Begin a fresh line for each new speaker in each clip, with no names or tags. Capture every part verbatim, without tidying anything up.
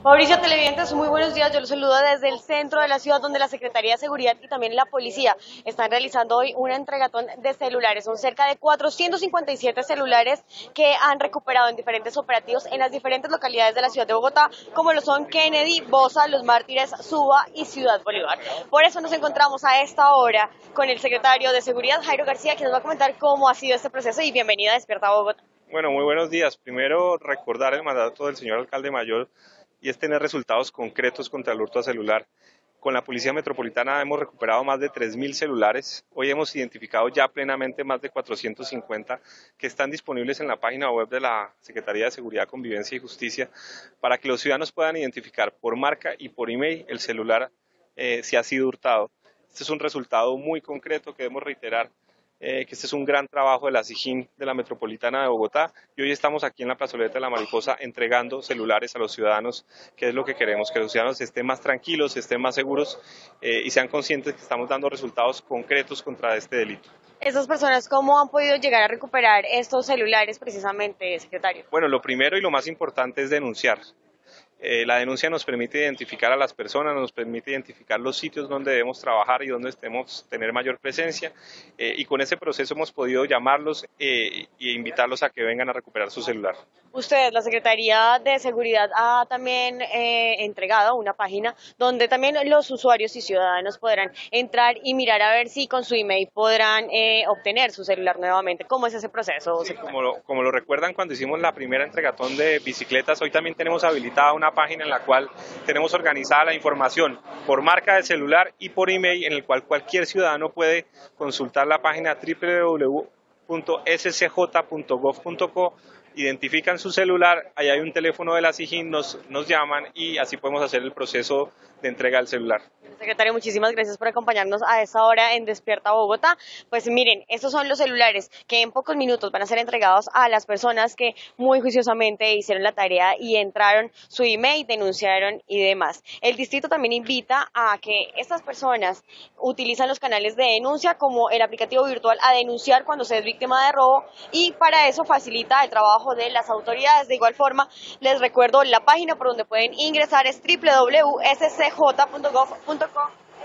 Mauricio, televidentes, muy buenos días. Yo los saludo desde el centro de la ciudad, donde la Secretaría de Seguridad y también la policía están realizando hoy una entregatón de celulares. Son cerca de cuatrocientos cincuenta y siete celulares que han recuperado en diferentes operativos en las diferentes localidades de la ciudad de Bogotá, como lo son Kennedy, Bosa, Los Mártires, Suba y Ciudad Bolívar. Por eso nos encontramos a esta hora con el secretario de Seguridad, Jairo García, que nos va a comentar cómo ha sido este proceso. Y bienvenida a Despierta Bogotá.
Bueno, muy buenos días. Primero, recordar el mandato del señor alcalde mayor y es tener resultados concretos contra el hurto a celular. Con la Policía Metropolitana hemos recuperado más de tres mil celulares. Hoy hemos identificado ya plenamente más de cuatrocientos cincuenta que están disponibles en la página web de la Secretaría de Seguridad, Convivencia y Justicia para que los ciudadanos puedan identificar por marca y por email el celular eh, si ha sido hurtado. Este es un resultado muy concreto que debemos reiterar. Eh, que este es un gran trabajo de la SIJIN de la Metropolitana de Bogotá y hoy estamos aquí en la plazoleta de la Mariposa entregando celulares a los ciudadanos, que es lo que queremos, que los ciudadanos estén más tranquilos, estén más seguros eh, y sean conscientes que estamos dando resultados concretos contra este delito.
¿Esas personas cómo han podido llegar a recuperar estos celulares precisamente, secretario?
Bueno, lo primero y lo más importante es denunciar. Eh, la denuncia nos permite identificar a las personas, nos permite identificar los sitios donde debemos trabajar y donde debemos tener mayor presencia eh, y con ese proceso hemos podido llamarlos eh, e invitarlos a que vengan a recuperar su celular.
Usted, la Secretaría de Seguridad, ha también eh, entregado una página donde también los usuarios y ciudadanos podrán entrar y mirar a ver si con su email podrán eh, obtener su celular nuevamente. ¿Cómo es ese proceso?
Sí, como, lo, como lo recuerdan cuando hicimos la primera entregatón de bicicletas, hoy también tenemos habilitada una página en la cual tenemos organizada la información por marca de celular y por email, en el cual cualquier ciudadano puede consultar la página doble u doble u doble u punto s c j punto gov punto co, identifican su celular, ahí hay un teléfono de la SIJIN, nos, nos llaman y así podemos hacer el proceso de entrega del celular.
Secretario, muchísimas gracias por acompañarnos a esta hora en Despierta Bogotá. Pues miren, estos son los celulares que en pocos minutos van a ser entregados a las personas que muy juiciosamente hicieron la tarea y entraron su email, denunciaron y demás. El distrito también invita a que estas personas utilizan los canales de denuncia como el aplicativo virtual a denunciar cuando se es víctima de robo y para eso facilita el trabajo de las autoridades. De igual forma, les recuerdo la página por donde pueden ingresar es doble u doble u doble u punto s c j punto gov punto co.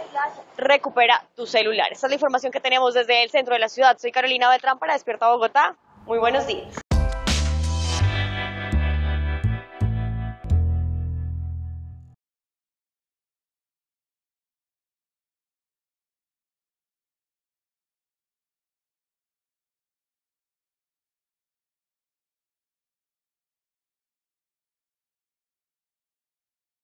Recupera tu celular. Esta es la información que tenemos desde el centro de la ciudad. Soy Carolina Beltrán para Despierta Bogotá. Muy buenos días.